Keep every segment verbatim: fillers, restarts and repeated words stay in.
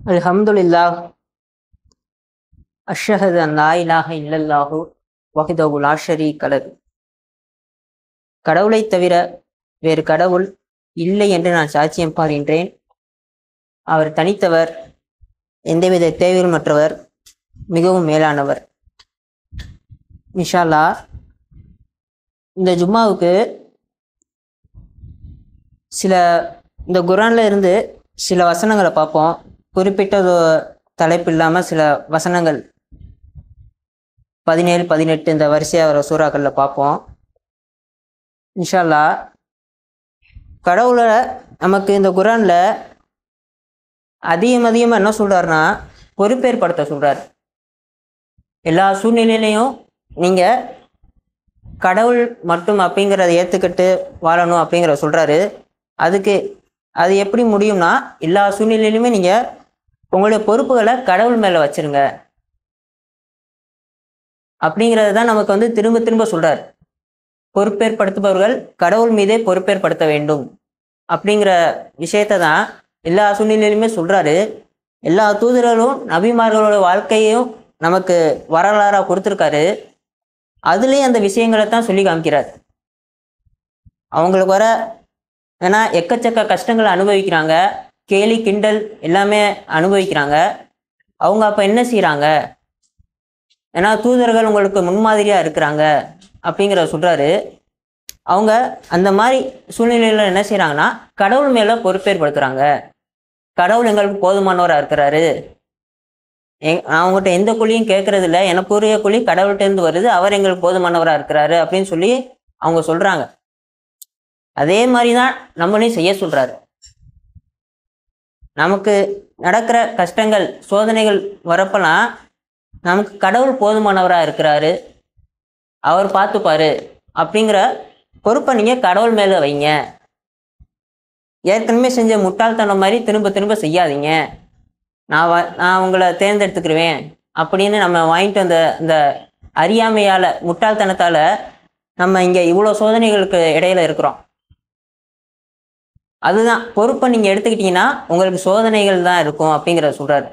அல்ஹம்துலில்லாஹ் அஷ்ஹது அன் லா இலாஹ இல்லல்லாஹு வஹ்தஹு லா ஷரீக லஹு. கடவுளை தவிர வேறு கடவுள் இல்லை என்று நான் சாட்சியம் பாருகின்றேன். அவர் தனித்தவர், எந்தவித தேவையுமற்றவர், மிகவும் மேலானவர். இன்ஷா அல்லாஹ் இந்த ஜும்மாவுக்கு சில இந்த குர்ஆன்ல இருந்து சில வசனங்களை பார்ப்போம். குறிப்பிட்ட தலைப்பு இல்லாமல் சில வசனங்கள் பதினேழு பதினெட்டு இந்த வரிசையாக வர சூறாக்களில் பார்ப்போம். இன்ஷா அல்லாஹ் கடவுளை நமக்கு இந்த குர்ஆனில் அதிகம் அதிகமாக என்ன சொல்கிறாருன்னா பொறுப்பேற்படுத்த சொல்கிறார். எல்லா சூழ்நிலையிலையும் நீங்கள் கடவுள் மட்டும் அப்படிங்கிறத ஏற்றுக்கிட்டு வாழணும் அப்படிங்கிற சொல்கிறாரு. அதுக்கு அது எப்படி முடியும்னா எல்லா சூழ்நிலையிலுமே நீங்கள் உங்களுடைய பொறுப்புகளை கடவுள் மேலே வச்சிருங்க அப்படிங்கிறது தான் நமக்கு வந்து திரும்ப திரும்ப சொல்கிறார். பொறுப்பேற்படுத்துபவர்கள் கடவுள் மீதே பொறுப்பேற்படுத்த வேண்டும் அப்படிங்கிற விஷயத்தை தான் எல்லா சூழ்நிலையிலுமே சொல்கிறாரு. எல்லா தூதர்களும் நபிமார்களோட வாழ்க்கையும் நமக்கு வரலாறாக கொடுத்துருக்காரு. அதுலேயும் அந்த விஷயங்களை தான் சொல்லி காமிக்கிறார். அவங்களுக்கு வர ஏன்னா எக்கச்சக்க கஷ்டங்களை அனுபவிக்கிறாங்க, கேலி கிண்டல் எல்லாமே அனுபவிக்கிறாங்க. அவங்க அப்போ என்ன செய்கிறாங்க, ஏன்னா தூதர்கள் உங்களுக்கு முன்மாதிரியாக இருக்கிறாங்க அப்படிங்கிற சொல்கிறாரு. அவங்க அந்த மாதிரி சூழ்நிலையில் என்ன செய்கிறாங்கன்னா கடவுள் மேலே பொறுப்பேற்படுத்துகிறாங்க. கடவுள் எங்களுக்கு போதுமானவராக இருக்கிறாரு, எங் அவங்ககிட்ட எந்த குழியும் கேட்கறது இல்லை, எனக்குரிய குழி கடவுள்கிட்டேருந்து வருது, அவர் எங்களுக்கு போதுமானவராக இருக்கிறாரு அப்படின்னு சொல்லி அவங்க சொல்கிறாங்க. அதே மாதிரி தான் நம்மளையும் செய்ய சொல்கிறாரு. நமக்கு நடக்கிற கஷ்டங்கள் சோதனைகள் வரப்பெல்லாம் நமக்கு கடவுள் போதுமானவராக இருக்கிறாரு, அவர் பார்த்துப்பாரு அப்படிங்கிற பொறுப்பை நீங்கள் கடவுள் மேலே வைங்க. ஏற்கனவே செஞ்ச முட்டாள்தனம் மாதிரி திரும்ப திரும்ப செய்யாதீங்க. நான் வ நான் உங்களை தேர்ந்தெடுத்துக்கிடுவேன் அப்படின்னு நம்ம வாங்கிட்டு வந்த இந்த அறியாமையால் முட்டாள்தனத்தால் நம்ம இங்கே இவ்வளோ சோதனைகளுக்கு இடையில இருக்கிறோம். அதுதான் பொறுப்பை நீங்கள் எடுத்துக்கிட்டீங்கன்னா உங்களுக்கு சோதனைகள் தான் இருக்கும் அப்படிங்கிற சொல்கிறாரு.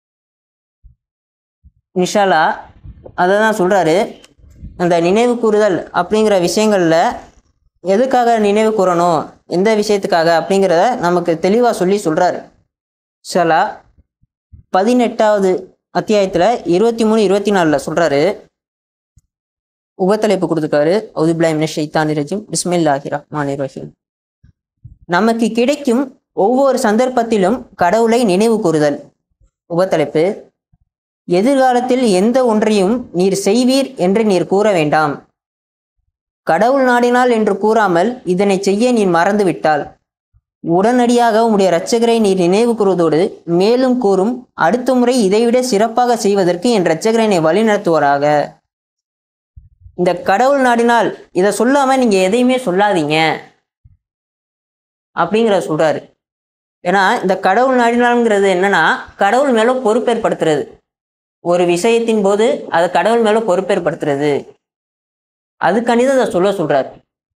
இன்ஷா அல்லாஹ் அதை தான் சொல்கிறாரு. அந்த நினைவு கூறுதல் அப்படிங்கிற விஷயங்களில் எதுக்காக நினைவு கூறணும், எந்த விஷயத்துக்காக அப்படிங்கிறத நமக்கு தெளிவாக சொல்லி சொல்கிறாரு. இன்ஷா அல்லாஹ் பதினெட்டாவது அத்தியாயத்தில் இருபத்தி மூணு இருபத்தி நாலில் சொல்கிறாரு. உபத்தலைப்பு கொடுத்துருக்காரு. அவுது பில்லாஹி மினஷ் ஷைத்தானிர் ரஜீம் பிஸ்மில்லாஹிர் ரஹ்மானிர் ரஹீம். நமக்கு கிடைக்கும் ஒவ்வொரு சந்தர்ப்பத்திலும் கடவுளை நினைவு கூறுதல். உபத்தலைப்பு: எதிர்காலத்தில் எந்த ஒன்றையும் நீர் செய்வீர் என்று நீர் கூற வேண்டாம். கடவுள் நாடினால் என்று கூறாமல் இதனை செய்ய நீர் மறந்துவிட்டால் உடனடியாக உம்முடைய இரட்சகரை நீர் நினைவு கூறுவதோடு மேலும் கூறும், அடுத்த முறை இதைவிட சிறப்பாக செய்வதற்கு என் இரட்சகரை நீ வழிநடத்துவாராக. இந்த கடவுள் நாடினால் இதை சொல்லாம நீங்க எதையுமே சொல்லாதீங்க அப்படிங்கிற சொல்றாரு. ஏன்னா இந்த கடவுள் நாடினால்ங்கிறது என்னன்னா கடவுள் மேல பொறுப்பேற்படுத்துறது. ஒரு விஷயத்தின் போது அது கடவுள் மேல பொறுப்பேற்படுத்துறது. அதுக்காண்டிதான் அதை சொல்ல சொல்றாரு.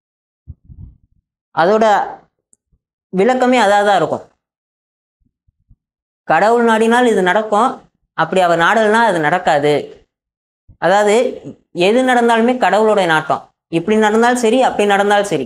அதோட விளக்கமே அதாக தான் இருக்கும். கடவுள் நாடினால் இது நடக்கும், அப்படி அவர் நாடல்னா அது நடக்காது. அதாவது எது நடந்தாலுமே கடவுளுடைய நாட்டம். இப்படி நடந்தாலும் சரி, அப்படி நடந்தாலும் சரி,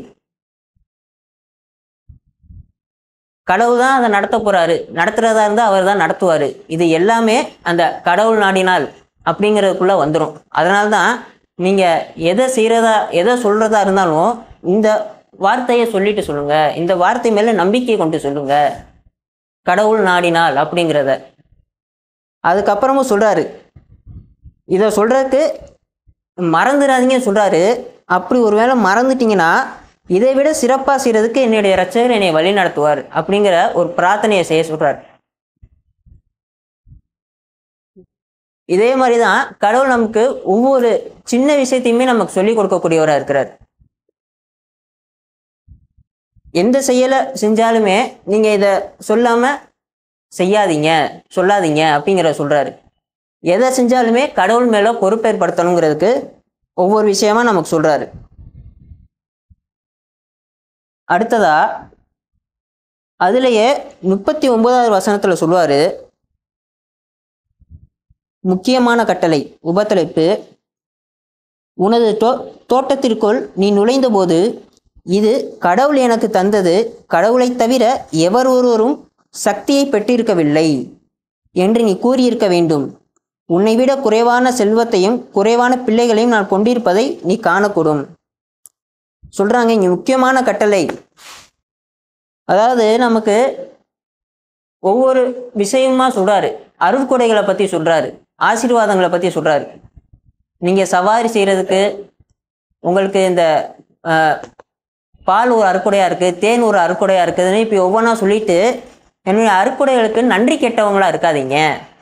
கடவுள் தான் அதை நடத்த போறாரு. நடத்துறதா இருந்தால் அவர் தான் நடத்துவார். இது எல்லாமே அந்த கடவுள் நாடினால் அப்படிங்கிறதுக்குள்ள வந்துடும். அதனால தான் நீங்கள் எதை செய்கிறதா எதை சொல்கிறதா இருந்தாலும் இந்த வார்த்தையை சொல்லிட்டு சொல்லுங்க, இந்த வார்த்தை மேலே நம்பிக்கை கொண்டு சொல்லுங்க, கடவுள் நாடினால் அப்படிங்கிறத. அதுக்கப்புறமும் சொல்கிறாரு, இதை சொல்கிறதுக்கு மறந்துடாதீங்கன்னு சொல்கிறாரு. அப்படி ஒரு வேளை மறந்துட்டீங்கன்னா இதை விட சிறப்பாக செய்கிறதுக்கு என்னுடைய இரட்சகர் என்னை வழி நடத்துவார் அப்படிங்கிற ஒரு பிரார்த்தனையை செய்ய சொல்கிறார். இதே மாதிரி தான் கடவுள் நமக்கு ஒவ்வொரு சின்ன விஷயத்தையுமே நமக்கு சொல்லிக் கொடுக்கக்கூடியவராக இருக்கிறார். எந்த செயலை செஞ்சாலுமே நீங்கள் இதை சொல்லாமல் செய்யாதீங்க, சொல்லாதீங்க அப்படிங்கிற சொல்கிறாரு. எதை செஞ்சாலுமே கடவுள் மேலே பொறுப்பேற்படுத்தணுங்கிறதுக்கு ஒவ்வொரு விஷயமா நமக்கு சொல்கிறாரு. அடுத்ததா அதுலேயே முப்பத்தி ஒன்பதாவது வசனத்தில் சொல்லுவார், முக்கியமான கட்டளை. உபதலைப்பு: உனது தோ தோட்டத்திற்குள் நீ நுழைந்தபோது, இது கடவுள் எனக்கு தந்தது, கடவுளைத் தவிர எவர் ஒருவரும் சக்தியை பெற்றிருக்கவில்லை என்று நீ கூறியிருக்க வேண்டும். உன்னை விட குறைவான செல்வத்தையும் குறைவான பிள்ளைகளையும் நான் கொண்டிருப்பதை நீ காணக்கூடும். சொல்றாங்க இங்க முக்கியமான கட்டளை. அதாவது நமக்கு ஒவ்வொரு விஷயமா சொல்றாரு. அருட்கொடைகளை பத்தி சொல்றாரு, ஆசீர்வாதங்களை பத்தி சொல்றாரு. நீங்க சவாரி செய்யறதுக்கு உங்களுக்கு இந்த பால் ஒரு அறுக்குடையா இருக்கு, தேன் ஒரு அறுக்குடையா இருக்குதுன்னு இப்ப ஒவ்வொன்றா சொல்லிட்டு, என்னுடைய அறுக்குடைகளுக்கு நன்றி கெட்டவங்களா இருக்காதீங்க,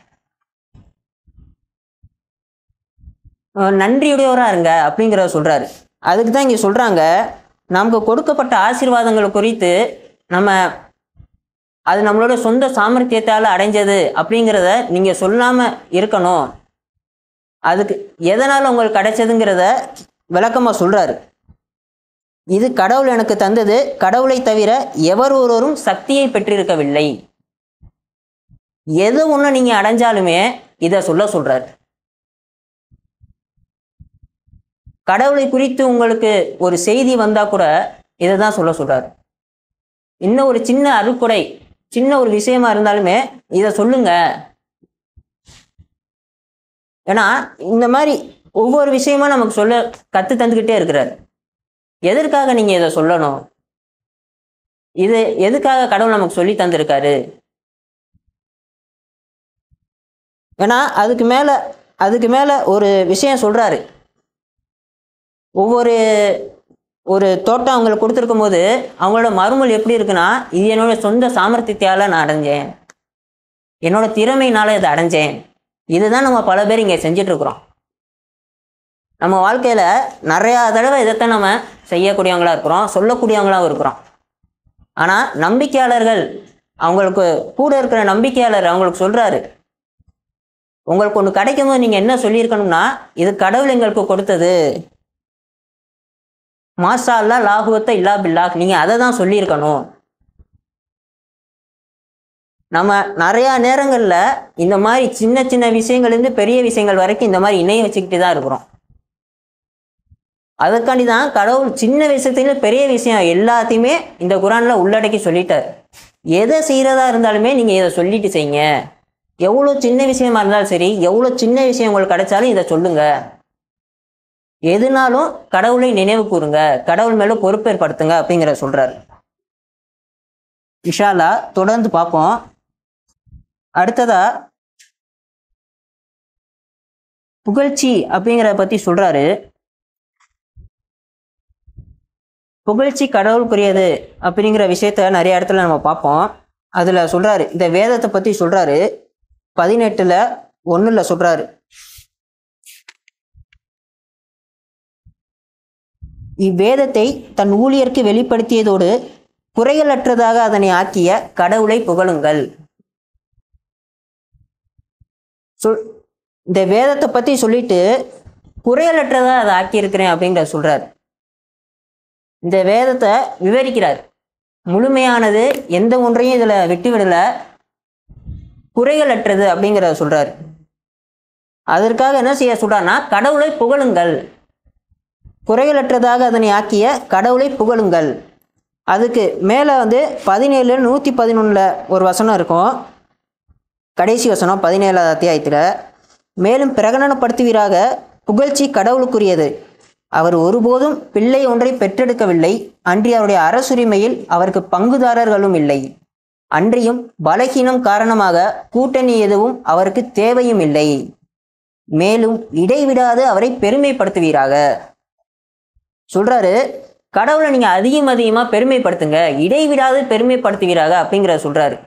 நன்றியுடையவரா இருங்க அப்படிங்கிறத சொல்றாரு. அதுக்கு தான் இங்க சொல்றாங்க, நமக்கு கொடுக்கப்பட்ட ஆசீர்வாதங்கள் குறித்து நம்ம அது நம்மளோட சொந்த சாமர்த்தியத்தால் அடைஞ்சது அப்படிங்கிறத நீங்க சொல்லாம இருக்கணும். அதுக்கு எதனால உங்களுக்கு கிடைச்சதுங்கிறத விளக்கமா சொல்றாரு. இது கடவுள் எனக்கு தந்தது, கடவுளை தவிர எவர் ஒருவரும் சக்தியை பெற்றிருக்கவில்லை. எது ஒண்ணு நீங்க அடைஞ்சாலுமே இதை சொல்ல சொல்றாரு. கடவுளை குறித்து உங்களுக்கு ஒரு செய்தி வந்தா கூட இதை தான் சொல்ல சொல்றாரு. இன்னும் ஒரு சின்ன அருட்கொடை, சின்ன ஒரு விஷயமா இருந்தாலுமே இதை சொல்லுங்க. ஏன்னா இந்த மாதிரி ஒவ்வொரு விஷயமா நமக்கு சொல்ல கத்து தந்துக்கிட்டே இருக்கிறார். எதற்காக நீங்க இதை சொல்லணும், இது எதுக்காக கடவுள் நமக்கு சொல்லி தந்திருக்காரு. ஏன்னா அதுக்கு மேல அதுக்கு மேல ஒரு விஷயம் சொல்றாரு. ஒவ்வொரு ஒரு தோட்டம் அவங்களுக்கு கொடுத்துருக்கும் போது அவங்களோட மறுமொழி எப்படி இருக்குன்னா, இது என்னோட சொந்த சாமர்த்தியத்தால நான் அடைஞ்சேன், என்னோட திறமையினால இதை அடைஞ்சேன். இதுதான் நம்ம பல பேர் இங்கே செஞ்சுட்டு இருக்கிறோம். நம்ம வாழ்க்கையில நிறையா தடவை இதைத்தான் நம்ம செய்யக்கூடியவங்களா இருக்கிறோம், சொல்லக்கூடியவங்களாகவும் இருக்கிறோம். ஆனா நம்பிக்கையாளர்கள், அவங்களுக்கு கூட இருக்கிற நம்பிக்கையாளர் அவங்களுக்கு சொல்றாரு, உங்களுக்கு ஒன்று கிடைக்கும் போது நீங்க என்ன சொல்லியிருக்கணும்னா, இது கடவுள் எங்களுக்கு கொடுத்தது, மாஷா அல்லா லாகுவத்த இல்லா பில்லா, நீங்க அதை தான் சொல்லியிருக்கணும். நம்ம நிறைய நேரங்கள்ல இந்த மாதிரி சின்ன சின்ன விஷயங்கள்லேருந்து பெரிய விஷயங்கள் வரைக்கும் இந்த மாதிரி இணைய வச்சுக்கிட்டு தான் இருக்கிறோம். அதுக்காண்டி தான் கடவுள் சின்ன விஷயத்துல பெரிய விஷயம் எல்லாத்தையுமே இந்த குரான்ல உள்ளடக்கி சொல்லிட்டார். எதை செய்யறதா இருந்தாலுமே நீங்க இதை சொல்லிட்டு செய்யுங்க. எவ்வளோ சின்ன விஷயமா இருந்தாலும் சரி, எவ்வளோ சின்ன விஷயம் உங்களுக்கு கிடைச்சாலும் இதை சொல்லுங்க. எதுனாலும் கடவுளை நினைவு கூறுங்க, கடவுள் மேல பொறுப்பேற்படுத்துங்க அப்படிங்கிற சொல்றாரு. இன்ஷா அல்லாஹ் தொடர்ந்து பார்ப்போம். அடுத்ததா புகழ்ச்சி அப்படிங்கிறத பத்தி சொல்றாரு. புகழ்ச்சி கடவுளுக்குரியது அப்படிங்கிற விஷயத்த நிறைய இடத்துல நம்ம பார்ப்போம். அதுல சொல்றாரு, இந்த வேதத்தை பத்தி சொல்றாரு. பதினெட்டுல ஒண்ணுல சொல்றாரு, இவ்வேதத்தை தன் ஊழியருக்கு வெளிப்படுத்தியதோடு குறைகளற்றதாக அதனை ஆக்கிய கடவுளை புகழுங்கள். சொல் இந்த வேதத்தை பத்தி சொல்லிட்டு குறைகளற்றதா அதை ஆக்கியிருக்கிறேன் அப்படிங்கிற சொல்றாரு. இந்த வேதத்தை விவரிக்கிறார். முழுமையானது, எந்த ஒன்றையும் இதுல விட்டு விடல, குறைகளற்றது அப்படிங்கிறத சொல்றாரு. அதற்காக என்ன செய்ய சொல்றாருன்னா, கடவுளை புகழுங்கள், குறைகளற்றதாக அதனை ஆக்கிய கடவுளை புகழுங்கள். அதுக்கு மேலே வந்து பதினேழு நூற்றி பதினொன்றில் ஒரு வசனம் இருக்கும், கடைசி வசனம் பதினேழாவது அத்தியாயத்தில். மேலும் பிரகடனப்படுத்துவீராக, புகழ்ச்சி கடவுளுக்குரியது, அவர் ஒருபோதும் பிள்ளை ஒன்றை பெற்றெடுக்கவில்லை, அன்றி அவருடைய அரசுரிமையில் அவருக்கு பங்குதாரர்களும் இல்லை, அன்றியும் பலகீனம் காரணமாக கூட்டணி எதுவும் அவருக்கு தேவையும் இல்லை. மேலும் இடைவிடாது அவரை பெருமைப்படுத்துவீராக. சொல்றாரு, கடவுளை நீங்க அதிகம் அதிகமா பெருமைப்படுத்துங்க, இடைவிடாது பெருமைப்படுத்துவீராக அப்படிங்கிற சொல்றாரு.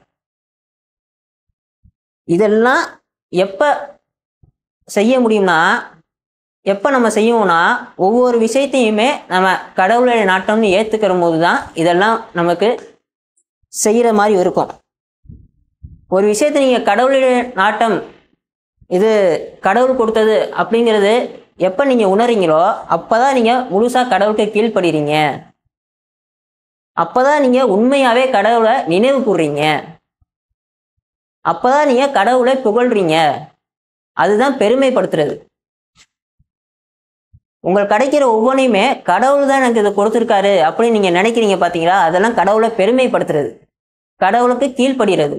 இதெல்லாம் எப்ப செய்ய முடியும்னா, எப்ப நம்ம செய்வோம்னா, ஒவ்வொரு விஷயத்தையுமே நம்ம கடவுளுடைய நாட்டம்னு ஏத்துக்கிற போது தான் இதெல்லாம் நமக்கு செய்யற மாதிரி இருக்கும். ஒரு விஷயத்தை நீங்க கடவுளுடைய நாட்டம், இது கடவுள் கொடுத்தது அப்படிங்கிறது எப்ப நீங்க உணர்றீங்களோ அப்பதான் நீங்க முழுசா கடவுளுக்கு கீழ்ப்படுறீங்க. அப்பதான் நீங்க உண்மையாவே கடவுளை நினைவு கூறுறீங்க. அப்பதான் நீங்க கடவுளை புகழ்றீங்க. அதுதான் பெருமைப்படுத்துறது. உங்களுக்கு கிடைக்கிற ஒவ்வொன்றையுமே கடவுள் தான் எனக்கு இதை கொடுத்துருக்காரு அப்படின்னு நீங்க நினைக்கிறீங்க பார்த்தீங்களா, அதெல்லாம் கடவுளை பெருமைப்படுத்துறது, கடவுளுக்கு கீழ்ப்படுகிறது,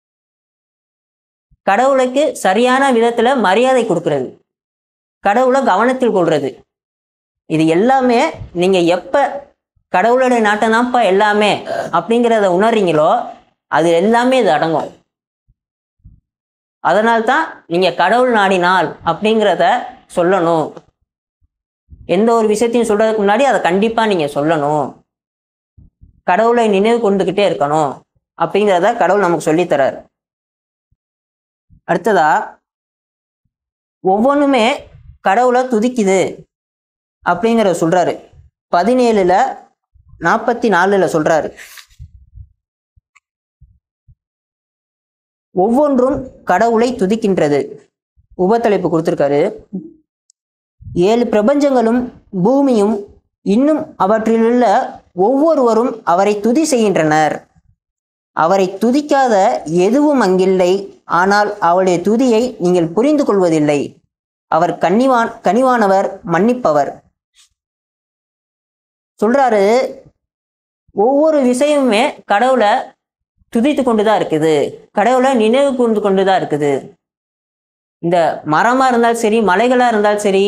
கடவுளுக்கு சரியான விதத்துல மரியாதை கொடுக்கறது, கடவுளை கவனத்தில் கொள்றது. இது எல்லாமே நீங்க எப்ப கடவுளுடைய நாட்டம் தான்ப்பா எல்லாமே அப்படிங்கிறத உணர்றீங்களோ அது எல்லாமே இது அடங்கும். அதனால்தான் நீங்க கடவுள் நாடினால் அப்படிங்கிறத சொல்லணும். எந்த ஒரு விஷயத்தையும் சொல்றதுக்கு முன்னாடி அதை கண்டிப்பா நீங்க சொல்லணும். கடவுளை நினைவு கொண்டுகிட்டே இருக்கணும் அப்படிங்கிறத கடவுள் நமக்கு சொல்லித்தரார். அடுத்ததா ஒவ்வொன்றுமே கடவுளை துதிக்குது அப்படிங்கிறத சொல்றாரு. பதினேழுல நாற்பத்தி நாலுல சொல்றாரு, ஒவ்வொன்றும் கடவுளை துதிக்கின்றது. உபத்தலைப்பு கொடுத்திருக்காரு. ஏழு பிரபஞ்சங்களும் பூமியும் இன்னும் அவற்றிலுள்ள ஒவ்வொருவரும் அவரை துதி செய்கின்றனர். அவரை துதிக்காத எதுவும் அங்கில்லை. ஆனால் அவருடைய துதியை நீங்கள் புரிந்து கொள்வதில்லை. அவர் கனிவான் கனிவானவர், மன்னிப்பவர். சொல்றாரு, ஒவ்வொரு விஷயமுமே கடவுளை துதித்து கொண்டுதான் இருக்குது, கடவுளை நினைவு கூர்ந்து கொண்டுதான் இருக்குது. இந்த மரமா இருந்தாலும் சரி, மலைகளா இருந்தாலும் சரி,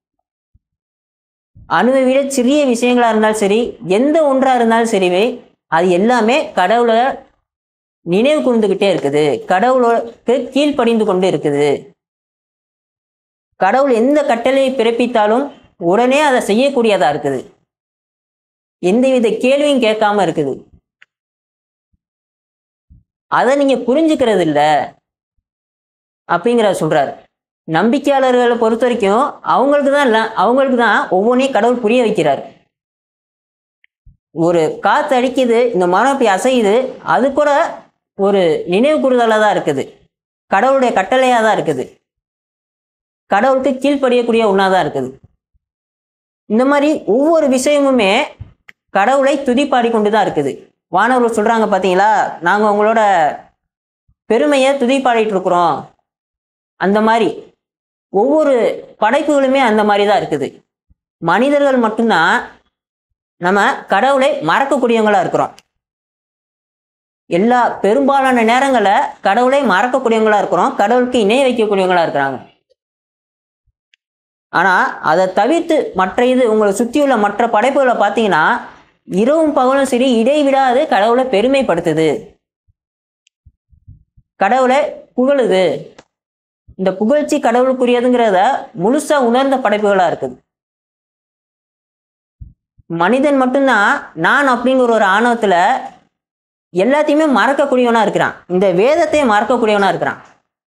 அணுவை விட சிறிய விஷயங்களா இருந்தாலும் சரி, எந்த ஒன்றா இருந்தாலும் சரி, அது எல்லாமே கடவுளை நினைவு கூர்ந்துகிட்டே இருக்குது, கடவுளுக்கு கீழ்ப்படிந்து கொண்டு இருக்குது. கடவுள் எந்த கட்டளையை பிறப்பித்தாலும் உடனே அதை செய்யக்கூடியதா இருக்குது, எந்தவித கேள்வியும் கேட்காம இருக்குது. அதை நீங்க புரிஞ்சுக்கிறது இல்லை அப்படிங்கிறத சொல்றாரு. நம்பிக்கையாளர்களை பொறுத்த வரைக்கும் அவங்களுக்கு தான் இல்லை, அவங்களுக்கு தான் ஒவ்வொன்றையும் கடவுள் புரிய வைக்கிறார். ஒரு காற்று அடிக்குது, இந்த மரம் இப்படி அசையுது, அது கூட ஒரு நினைவு கூறுதலாக தான் இருக்குது, கடவுளுடைய கட்டளையாக தான் இருக்குது, கடவுளுக்கு கீழ்ப்படியக்கூடிய ஒன்றா தான் இருக்குது. இந்த மாதிரி ஒவ்வொரு விஷயமுமே கடவுளை துதிப்பாடி கொண்டு தான் இருக்குது. வானவர்கள் சொல்றாங்க பார்த்தீங்களா, நாங்கள் உங்களோட பெருமையை துதிப்பாடிட்டு இருக்கிறோம். அந்த மாதிரி ஒவ்வொரு படைப்புகளுமே அந்த மாதிரி தான் இருக்குது. மனிதர்கள் மட்டும்தான் நம்ம கடவுளை மறக்கக்கூடியவங்களா இருக்கிறோம். எல்லா பெரும்பாலான நேரங்களில் கடவுளை மறக்கக்கூடியவங்களா இருக்கிறோம், கடவுளுக்கு இணை வைக்கக்கூடியவங்களா இருக்கிறாங்க. ஆனால் அதை தவிர்த்து மற்ற இது உங்களை சுற்றியுள்ள மற்ற படைப்புகளை பார்த்தீங்கன்னா இரவும் பகலும் சரி இடைவிடாது கடவுளை பெருமைப்படுத்துது, கடவுளை புகழுது. இந்த புகழ்ச்சி கடவுளுக்குரியதுங்கிறத முழுசா உணர்ந்த படைப்புகளா இருக்குது. மனிதன் மட்டும்தான் நான் அப்படிங்கிற ஒரு ஆணவத்துல எல்லாத்தையுமே மறக்கக்கூடியவனா இருக்கிறான், இந்த வேதத்தை மறக்கக்கூடியவனா இருக்கிறான்.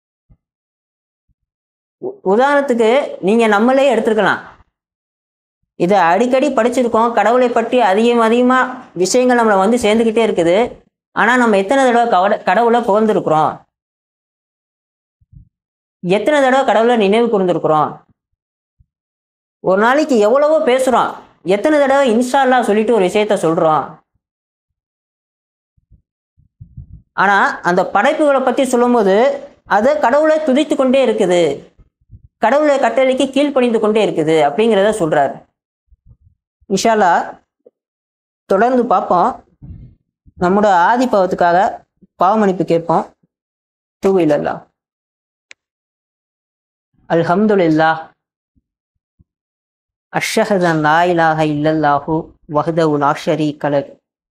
உதாரணத்துக்கு நீங்க நம்மளே எடுத்துருக்கலாம். இதை அடிக்கடி படிச்சிருக்கோம், கடவுளை பற்றி அதிகம் அதிகமா விஷயங்கள் நம்மளை வந்து சேர்ந்துக்கிட்டே இருக்குது. ஆனா நம்ம எத்தனை தடவை கவட கடவுளை புகழ்ந்துருக்குறோம், எத்தனை தடவை கடவுளை நினைவு கூர்ந்திருக்கிறோம். ஒரு நாளைக்கு எவ்வளவோ பேசுறோம், எத்தனை தடவை இன்ஷா அல்லாஹ் சொல்லிட்டு ஒரு விஷயத்த சொல்றோம். ஆனா அந்த படைப்புகளை பத்தி சொல்லும்போது அது கடவுளை துதித்து கொண்டே இருக்குது, கடவுளை கட்டளைக்கு கீழ்ப்படிந்து கொண்டே இருக்குது அப்படிங்கிறத சொல்றாரு. இன்ஷா அல்லாஹ் தொடர்ந்து பார்ப்போம். நம்மோட ஆதி பாவத்துக்காக பாவமன்னிப்பு கேட்போம். தூபு இலல்லாஹ். அல்ஹம்துலில்லாஹ் அஷ்ஹது அன் லா இலாஹ இல்லல்லாஹு வஹ்தஹு லா ஷரீக லஹ்.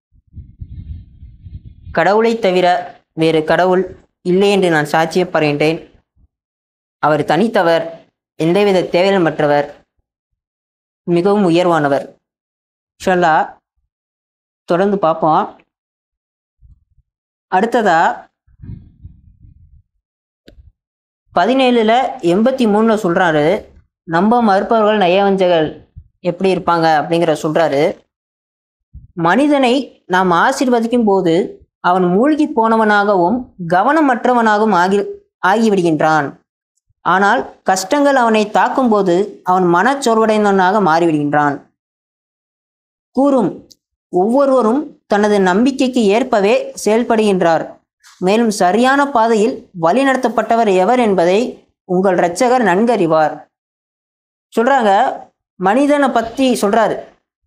கடவுளை தவிர வேறு கடவுள் இல்லை என்று நான் சாட்சியப்படுகின்றேன். அவர் தனித்தவர், எந்தவித தேவையில்மற்றவர், மிகவும் உயர்வானவர். இன்ஷா அல்லாஹ் தொடர்ந்து பார்ப்போம். அடுத்ததா பதினேழுல எண்பத்தி மூணுல சொல்றாரு, நம்ப மறுப்பவர்கள் நயவஞ்சகர்கள் எப்படி இருப்பாங்க அப்படிங்கிற சொல்றாரு. மனிதனை நாம் ஆசீர்வதிக்கும் போது அவன் மூழ்கி போனவனாகவும் கவனமற்றவனாகவும் ஆகி ஆகிவிடுகின்றான். ஆனால் கஷ்டங்கள் அவனை தாக்கும் போது அவன் மனச்சோர்வடைந்தவனாக மாறிவிடுகின்றான். கூறும் ஒவ்வொருவரும் தனது நம்பிக்கைக்கு ஏற்பவே செயல்படுகின்றார். மேலும் சரியான பாதையில் வழிநடத்தப்பட்டவர் எவர் என்பதை உங்கள் இரட்சகர் நன்கறிவார். சொல்றாங்க, மனிதனை பத்தி சொல்றாரு.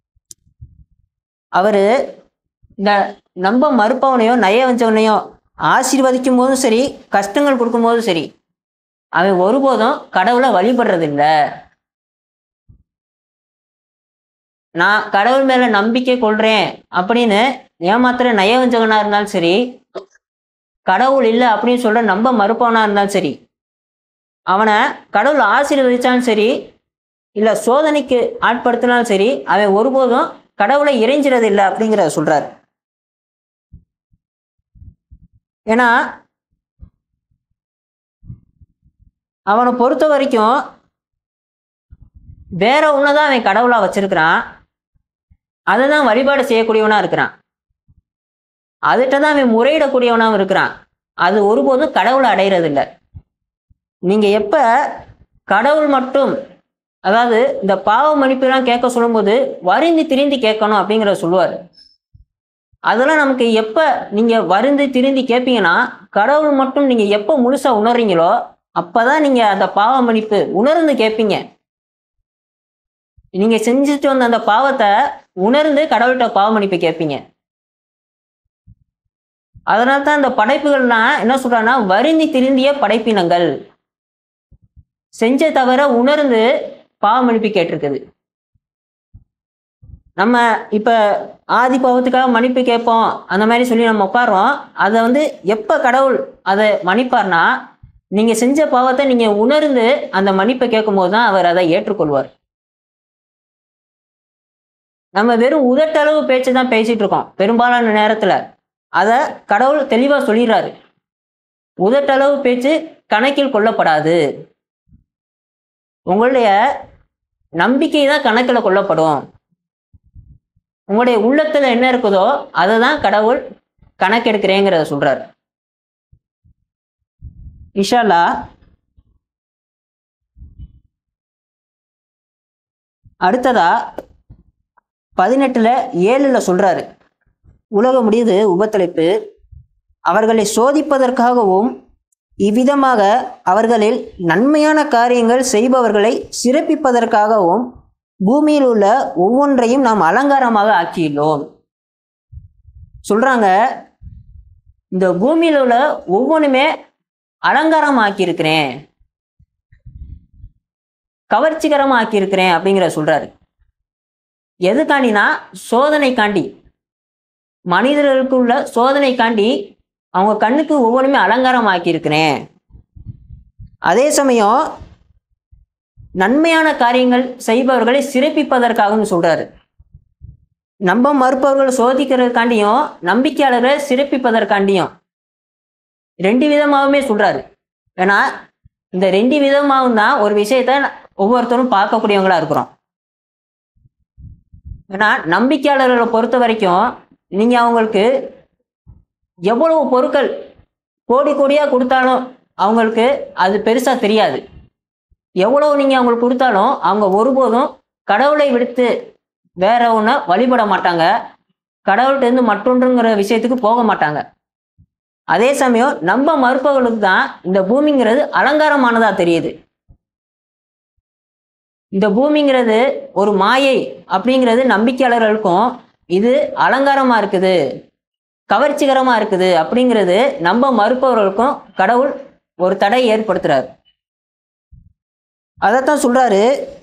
அவரு இந்த நம்ப மறுப்பவனையோ நய வஞ்சவனையோ ஆசீர்வதிக்கும் போதும் சரி, கஷ்டங்கள் கொடுக்கும் போதும் சரி, அவன் ஒருபோதும் கடவுளை வழிபடுறது இல்லை. நான் கடவுள் மேல நம்பிக்கை கொள்றேன் அப்படின்னு ஏமாத்துற நயவஞ்சகனா இருந்தாலும் சரி, கடவுள் இல்லை அப்படின்னு சொல்ற நம்ப மறுப்பவனா இருந்தாலும் சரி, அவனை கடவுள் ஆசீர்வதிச்சாலும் சரி, இல்லை சோதனைக்கு ஆட்படுத்தினாலும் சரி, அவன் ஒருபோதும் கடவுளை இறைஞ்சிறது இல்லை அப்படிங்கிறத சொல்றாரு. ஏன்னா அவனை பொறுத்த வரைக்கும் வேற ஒண்ணுதான் அவன் கடவுளா வச்சிருக்கிறான், அதை தான் வழிபாடு செய்யக்கூடியவனா இருக்கிறான், அதுகிட்ட தான் அவன் முறையிடக்கூடியவனாவும் இருக்கிறான். அது ஒருபோதும் கடவுளை அடையிறது இல்லை. நீங்க எப்ப கடவுள் மட்டும், அதாவது இந்த பாவ மன்னிப்புலாம் கேட்க சொல்லும்போது வருந்தி திருந்தி கேட்கணும் அப்படிங்கிறத சொல்லுவார். அதெல்லாம் நமக்கு எப்ப நீங்க வருந்தி திருந்தி கேட்பீங்கன்னா, கடவுள் மட்டும் நீங்க எப்ப முழுசா உணர்றீங்களோ அப்பதான் நீங்க அந்த பாவ மன்னிப்பு உணர்ந்து கேட்பீங்க. நீங்க செஞ்சுட்டு வந்த அந்த பாவத்தை உணர்ந்து கடவுள்கிட்ட பாவ மன்னிப்பு கேட்பீங்க. அதனால தான் இந்த படைப்புகள்லாம் என்ன சொல்றாங்கன்னா, வருந்தி திருந்திய படைப்பினங்கள், செஞ்ச தவிர உணர்ந்து பாவ மன்னிப்பு கேட்டிருக்குது. நம்ம இப்ப ஆதி பாவத்துக்காக மன்னிப்பு கேட்போம் அந்த மாதிரி சொல்லி நம்ம உட்காரோம். அதை வந்து எப்ப கடவுள் அதை மன்னிப்பார்னா, நீங்க செஞ்ச பாவத்தை நீங்க உணர்ந்து அந்த மன்னிப்பை கேட்கும் போது தான் அவர் அதை ஏற்றுக்கொள்வார். நம்ம வெறும் உதட்டளவு பேச்சு தான் பேசிட்டு இருக்கோம் பெரும்பாலான நேரத்துல. அதை கடவுள் தெளிவா சொல்லிடுறாரு, உதட்டளவு பேச்சு கணக்கில் கொள்ளப்படாது, உங்களுடைய நம்பிக்கை தான் கணக்கில் கொள்ளப்படும், உங்களுடைய உள்ளத்துல என்ன இருக்குதோ அதை தான் கடவுள் கணக்கெடுக்கிறேங்கிறத சொல்றாரு. இன்ஷா அல்லாஹ் அடுத்ததா பதினெட்டுல ஏழுல சொல்றாரு, உலக முடியுது உபத்தலைப்பு, அவர்களை சோதிப்பதற்காகவும் இவ்விதமாக அவர்களில் நன்மையான காரியங்கள் செய்பவர்களை சிறப்பிப்பதற்காகவும் பூமியில் உள்ள ஒவ்வொன்றையும் நாம் அலங்காரமாக ஆக்கியுள்ளோம். சொல்றாங்க, இந்த பூமியில் உள்ள ஒவ்வொன்றுமே அலங்காரம் ஆக்கியிருக்கிறேன், கவர்ச்சிகரமா ஆக்கியிருக்கிறேன் அப்படிங்கிற சொல்றாரு. எதுக்காண்டினா சோதனை காண்டி, மனிதர்களுக்கு உள்ள சோதனை காண்டி அவங்க கண்ணுக்கு ஒவ்வொன்றுமே அலங்காரம் ஆக்கியிருக்கிறேன். அதே சமயம் நன்மையான காரியங்கள் செய்பவர்களை சிறப்பிப்பதற்காகவும் சொல்றாரு. நம்ப மறுப்பவர்கள் சோதிக்கிறதுக்காண்டியும் நம்பிக்கையாளர்களை சிறப்பிப்பதற்காண்டியும் ரெண்டு விதமாகவுமே சொல்றாரு. ஏன்னா இந்த ரெண்டு விதமாகவும் தான் ஒரு விஷயத்த ஒவ்வொருத்தரும் பார்க்கக்கூடியவங்களா இருக்கிறோம். ஏன்னா நம்பிக்கையாளர்களை பொறுத்த வரைக்கும் நீங்க அவங்களுக்கு எவ்வளவு பொருட்கள் கோடி கோடியா கொடுத்தாலும் அவங்களுக்கு அது பெருசா தெரியாது. எவ்வளவு நீங்க அவங்களுக்கு கொடுத்தாலும் அவங்க ஒருபோதும் கடவுளை விடுத்து வேற ஒன்றை வழிபட மாட்டாங்க, கடவுள்கிட்ட இருந்து மற்றொன்றுங்கிற விஷயத்துக்கு போக மாட்டாங்க. அதே சமயம் நம்ப மறுப்பவர்களுக்கு தான் இந்த பூமிங்கிறது அலங்காரமானதா தெரியுது. இந்த பூமிங்கிறது ஒரு மாயை அப்படிங்கிறது நம்பிக்கையாளர்களுக்கும் இது அலங்காரமா இருக்குது, கவர்ச்சிகரமா இருக்குது அப்படிங்கிறது நம்ப மறுப்பவர்களுக்கும் கடவுள் ஒரு தடை ஏற்படுத்துறாரு. அதைத்தான் சொல்றாரு,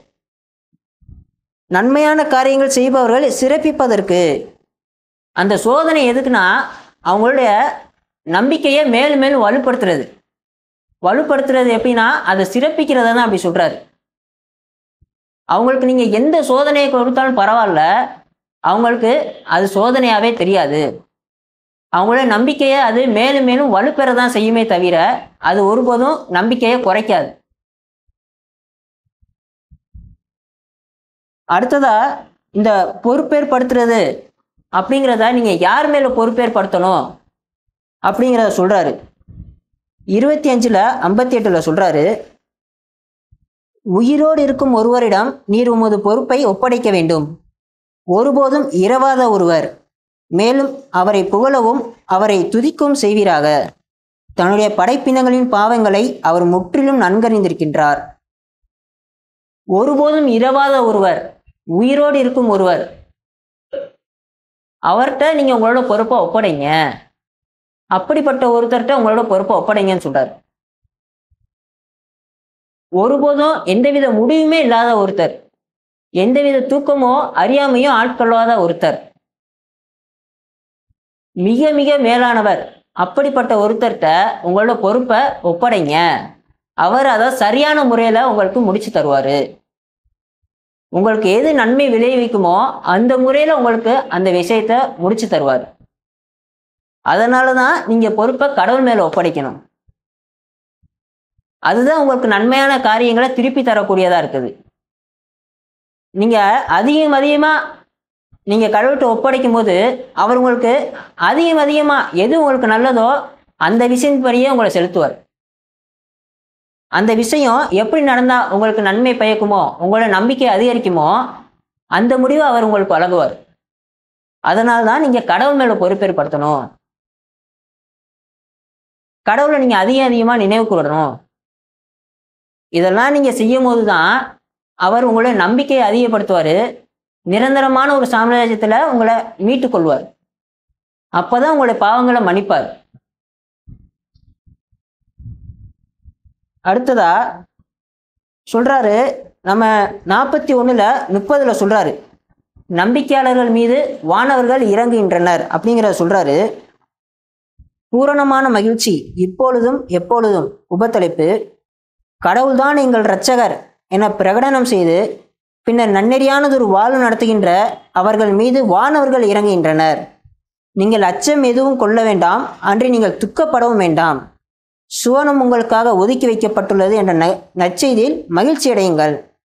நன்மையான காரியங்கள் செய்பவர்கள் சிறப்பிப்பதற்கு. அந்த சோதனை எதுக்குன்னா அவங்களுடைய நம்பிக்கையை மேலும் மேலும் வலுப்படுத்துறது. வலுப்படுத்துறது எப்படின்னா அதை சிறப்பிக்கிறத தான் அப்படி சொல்றாரு. அவங்களுக்கு நீங்க எந்த சோதனையை கொடுத்தாலும் பரவாயில்ல, அவங்களுக்கு அது சோதனையாவே தெரியாது. அவங்களோட நம்பிக்கையை அது மேலும் மேலும் வலுப்பெறதான் செய்யுமே தவிர அது ஒருபோதும் நம்பிக்கையை குறைக்காது. அடுத்ததா இந்த பொறுப்பேற்படுத்துறது அப்படிங்கிறத நீங்க யார் மேல பொறுப்பேற்படுத்தணும் அப்படிங்கிறத சொல்றாரு. இருபத்தி அஞ்சுல ஐம்பத்தி எட்டுல சொல்றாரு, உயிரோடு இருக்கும் ஒருவரிடம் நீர் உமது பொறுப்பை ஒப்படைக்க வேண்டும், ஒருபோதும் இரவாத ஒருவர், மேலும் அவரை புகழவும் அவரை துதிக்கவும் செய்வீராக. தன்னுடைய படைப்பினங்களின் பாவங்களை அவர் முற்றிலும் நன்கறிந்திருக்கின்றார். ஒருபோதும் இரவாத ஒருவர், உயிரோடு இருக்கும் ஒருவர், அவர்கிட்ட நீங்க உங்களோட பொறுப்பை ஒப்படைங்க. அப்படிப்பட்ட ஒருத்தர்கிட்ட உங்களோட பொறுப்பை ஒப்படைங்கன்னு சொல்றாரு. ஒருபோதும் எந்தவித முடிவுமே இல்லாத ஒருத்தர், எந்தவித தூக்கமோ அறியாமையோ ஆட்கொள்ளாத ஒருத்தர், மிக மிக மேலானவர், அப்படிப்பட்ட ஒருத்தர்கிட்ட உங்களோட பொறுப்பை ஒப்படைங்க. அவர் அதை சரியான முறையில உங்களுக்கு முடிச்சு தருவாரு. உங்களுக்கு எது நன்மை விளைவிக்குமோ அந்த முறையில உங்களுக்கு அந்த விஷயத்த முடிச்சு தருவார். அதனாலதான் நீங்க பொறுப்பை கடவுள் மேல ஒப்படைக்கணும். அதுதான் உங்களுக்கு நன்மையான காரியங்களை திருப்பி தரக்கூடியதா இருக்குது. நீங்க அதிகம் அதிகமா நீங்க கடவுள்கிட்ட ஒப்படைக்கும் போது அவர் உங்களுக்கு அதிகம் அதிகமா எது உங்களுக்கு நல்லதோ அந்த விஷயப்படியே உங்களை செலுத்துவார். அந்த விஷயம் எப்படி நடந்தா உங்களுக்கு நன்மை பயக்குமோ, உங்களோட நம்பிக்கை அதிகரிக்குமோ, அந்த முடிவை அவர் உங்களுக்கு வழங்குவார். அதனால்தான் நீங்க கடவுள் மேல பொறுப்பேற்படுத்தணும். கடவுளை நீங்க அதிகம் அதிகமா நினைவு கூறணும். இதெல்லாம் நீங்க செய்யும் போதுதான் அவர் உங்களுடைய நம்பிக்கையை அதிகப்படுத்துவாரு. நிரந்தரமான ஒரு சாம்ராஜ்யத்துல உங்களை மீட்டுக் கொள்வார். அப்பதான் உங்களுடைய பாவங்களை மன்னிப்பார். அடுத்ததா சொல்றாரு, நம்ம நாற்பத்தி ஒண்ணுல முப்பதுல சொல்றாரு, நம்பிக்கையாளர்கள் மீது வானவர்கள் இறங்குகின்றனர் அப்படிங்கிற சொல்றாரு. பூரணமான மகிழ்ச்சி இப்பொழுதும் எப்பொழுதும் உபத்தலைப்பு. கடவுள்தான் எங்கள் இரட்சகர் என பிரகடனம் செய்து பின்னர் நன்னெறியானதொரு வாழ்வு நடத்துகின்ற அவர்கள் மீது வானவர்கள் இறங்குகின்றனர். நீங்கள் அச்சம் எதுவும் கொள்ள வேண்டாம், அன்றி நீங்கள் துக்கப்படவும் வேண்டாம். சுவனம் உங்களுக்காக ஒதுக்கி வைக்கப்பட்டுள்ளது என்ற நற்செய்தியில் மகிழ்ச்சி அடையுங்கள்.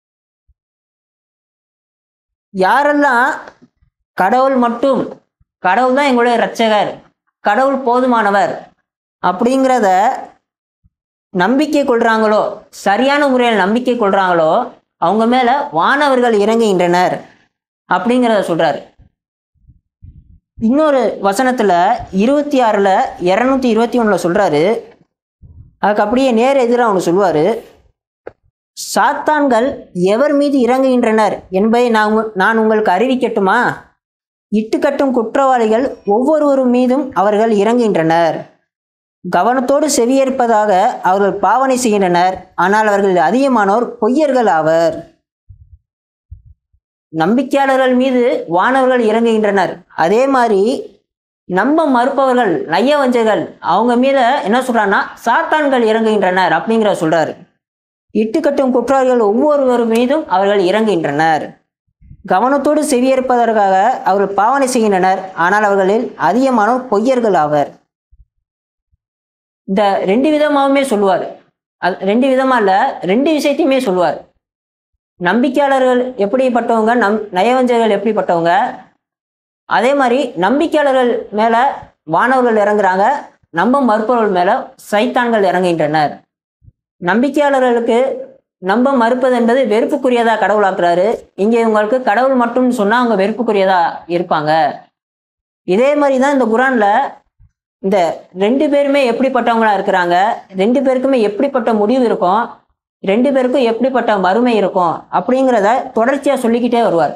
யாரெல்லாம் கடவுள் மட்டும், கடவுள் தான் எங்களுடைய இரட்சகர், கடவுள் போதுமானவர் அப்படிங்கிறத நம்பிக்கை கொள்றாங்களோ, சரியான முறையில் நம்பிக்கை கொள்றாங்களோ, அவங்க மேல வானவர்கள் இறங்குகின்றனர் அப்படிங்கிறத சொல்றாரு. இன்னொரு வசனத்துல இருபத்தி ஆறுல இருநூத்தி இருபத்தி ஒண்ணுல சொல்றாரு, அதுக்கு அப்படியே நேர எதிராக ஒன்று சொல்லுவாரு, சாத்தான்கள் எவர் மீது இறங்குகின்றனர் என்பதை நான் நான் உங்களுக்கு அறிவிக்கட்டுமா? இட்டுக்கட்டும் குற்றவாளிகள் ஒவ்வொருவரு மீதும் அவர்கள் இறங்குகின்றனர். கவனத்தோடு செவியேற்பதாக அவர்கள் பாவனை செய்கின்றனர், ஆனால் அவர்கள் அதிகமானோர் பொய்யர்கள் ஆவர். நம்பிக்கையாளர்கள் மீது வானவர்கள் இறங்குகின்றனர். அதே மாதிரி நம்ப மறுப்பவர்கள், நையவஞ்சர்கள், அவங்க மீத என்ன சொல்றாங்கன்னா சாத்தான்கள் இறங்குகின்றனர் அப்படிங்கிற சொல்றாரு. இட்டுக்கட்டும் குற்றவாளிகள் ஒவ்வொருவர் மீதும் அவர்கள் இறங்குகின்றனர். கவனத்தோடு செவியேற்பதற்காக அவர்கள் பாவனை செய்கின்றனர், ஆனால் அவர்களில் அதிகமானோர் பொய்யர்கள் ஆவர். இந்த ரெண்டு விதமாகவுமே சொல்லுவார். அது ரெண்டு விதமா இல்ல, ரெண்டு விஷயத்தையுமே சொல்லுவார். நம்பிக்கையாளர்கள் எப்படிப்பட்டவங்க, நம் நயவஞ்சகர்கள் எப்படிப்பட்டவங்க, அதே மாதிரி நம்பிக்கையாளர்கள் மேல வானவர்கள் இறங்குறாங்க, நம்ப மறுப்பவர்கள் மேல சைத்தான்கள் இறங்குகின்றனர். நம்பிக்கையாளர்களுக்கு நம்ப மறுப்பது என்பது வெறுப்புக்குரியதா கடவுளாக்குறாரு. இங்கே உங்களுக்கு கடவுள் மட்டும் சொன்னா அவங்க வெறுப்புக்குரியதா இருப்பாங்க. இதே மாதிரிதான் இந்த குரான்ல இந்த ரெண்டு பேருமே எப்படிப்பட்டவங்களா இருக்கிறாங்க, ரெண்டு பேருக்குமே எப்படிப்பட்ட முடிவு இருக்கும், ரெண்டு பேருக்கும் எப்படிப்பட்ட மறுமை இருக்கும் அப்படிங்கிறத தொடர்ச்சியா சொல்லிக்கிட்டே வருவார்.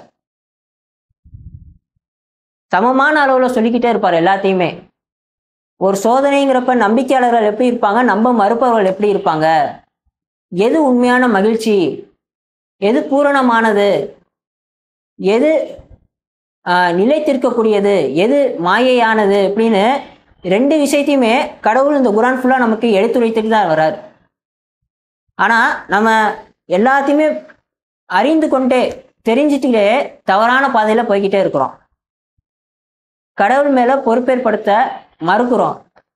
சமமான அளவுல சொல்லிக்கிட்டே இருப்பார் எல்லாத்தையுமே. ஒரு சோதனைங்கிறப்ப நம்பிக்கையாளர்கள் எப்படி இருப்பாங்க, நம்ப மறுப்பவர்கள் எப்படி இருப்பாங்க, எது உண்மையான மகிழ்ச்சி, எது பூரணமானது, எது ஆஹ் நிலைத்திருக்கக்கூடியது, எது மாயையானது அப்படின்னு ரெண்டு விஷயத்தையுமே கடவுள் இந்த குரான் ஃபுல்லா நமக்கு எடுத்துரைத்துட்டு தான் வர்றார். ஆனா நம்ம எல்லாத்தையுமே அறிந்து கொண்டே தெரிஞ்சுட்டே தவறான பாதையில போய்கிட்டே இருக்கிறோம். கடவுள் மேல பொறுப்பேற்படுத்த மறுக்கிறோம்.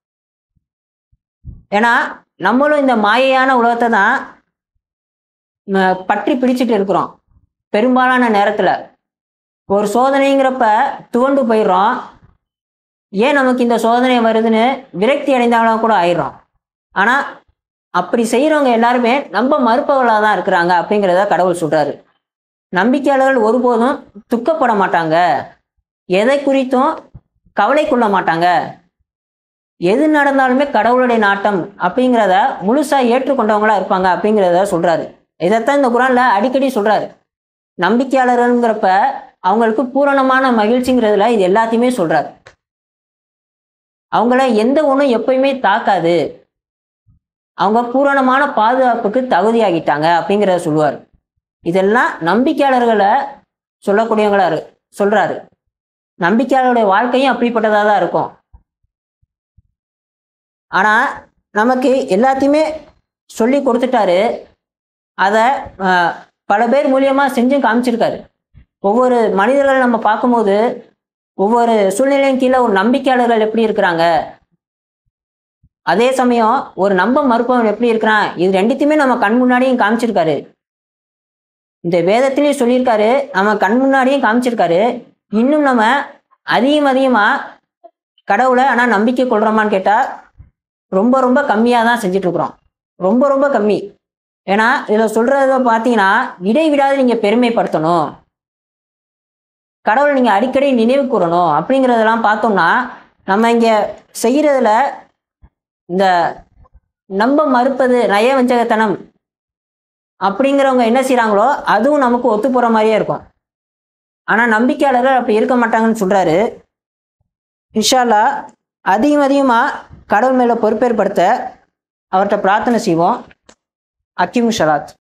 ஏன்னா நம்மளும் இந்த மாயையான உலகத்தை தான் பற்றி பிடிச்சிட்டு இருக்கிறோம். பெரும்பாலான நேரத்துல ஒரு சோதனைங்கிறப்ப துவண்டு போயிடுறோம். ஏன் நமக்கு இந்த சோதனை வருதுன்னு விரக்தி அடைந்தவங்களாம் கூட ஆயிடுறோம். ஆனா அப்படி செய்யறவங்க எல்லாருமே நம்ம மறுப்பவர்களாக தான் இருக்கிறாங்க அப்படிங்கிறத கடவுள் சொல்றாரு. நம்பிக்கையாளர்கள் ஒருபோதும் துக்கப்பட மாட்டாங்க, எதை குறித்தும் கவலை கொள்ள மாட்டாங்க. எது நடந்தாலுமே கடவுளுடைய நாட்டம் அப்படிங்கிறத முழுசா ஏற்றுக்கொண்டவங்களா இருப்பாங்க அப்படிங்கிறத சொல்றாரு. இதைத்தான் இந்த குரான்ல அடிக்கடி சொல்றாரு. நம்பிக்கையாளர்கள்ங்கிறப்ப அவங்களுக்கு பூரணமான மகிழ்ச்சிங்கிறதுல இது எல்லாத்தையுமே சொல்றாரு. அவங்கள எந்த ஒன்றும் எப்பயுமே தாக்காது, அவங்க பூரணமான பாதுகாப்புக்கு தகுதியாகிட்டாங்க அப்படிங்கிறத சொல்லுவார். இதெல்லாம் நம்பிக்கையாளர்களை சொல்லக்கூடியவங்களா இரு சொல்றாரு. நம்பிக்கையாளருடைய வாழ்க்கையும் அப்படிப்பட்டதாக தான் இருக்கும். ஆனா நமக்கு எல்லாத்தையுமே சொல்லி கொடுத்துட்டாரு. அதை பல பேர் மூலியமா செஞ்சும் காமிச்சிருக்காரு. ஒவ்வொரு மனிதர்கள் நம்ம பார்க்கும்போது ஒவ்வொரு சூழ்நிலையும் கீழே ஒரு நம்பிக்கையாளர்கள் எப்படி இருக்கிறாங்க, அதே சமயம் ஒரு நம்ப மறுப்பவன் எப்படி இருக்கிறான், இது ரெண்டுத்தையுமே நம்ம கண் முன்னாடியும் காமிச்சிருக்காரு. இந்த வேதத்திலையும் சொல்லியிருக்காரு, நம்ம கண் முன்னாடியும் காமிச்சிருக்காரு. இன்னும் நம்ம அதிகம் அதிகமா கடவுளை ஆனா நம்பிக்கை கொள்றோமான்னு கேட்டா ரொம்ப ரொம்ப கம்மியா தான் செஞ்சுட்டு இருக்கிறோம். ரொம்ப ரொம்ப கம்மி. ஏன்னா இதுல சொல்றத பார்த்தீங்கன்னா, இடைவிடாது நீங்க பெருமைப்படுத்தணும், கடவுளை நீங்க அடிக்கடி நினைவு கூறணும் அப்படிங்கிறதெல்லாம் பார்த்தோம்னா, நம்ம இங்க செய்யறதுல இந்த நம்ப மறுப்பது நயவஞ்சகத்தனம் அப்படிங்கிறவங்க என்ன செய்யறாங்களோ அதுவும் நமக்கு ஒத்து போற மாதிரியே இருக்கும். ஆனா நம்பிக்கையாளர்கள் அப்படி இருக்க மாட்டாங்கன்னு சொல்றாரு. இன்ஷா அல்லாஹ் அதிகம் அதிகமா கடவுள் மேல பொறுப்பேற்படுத்த அவர்கிட்ட பிரார்த்தனை செய்வோம். அக்கிமு ஷலாத்.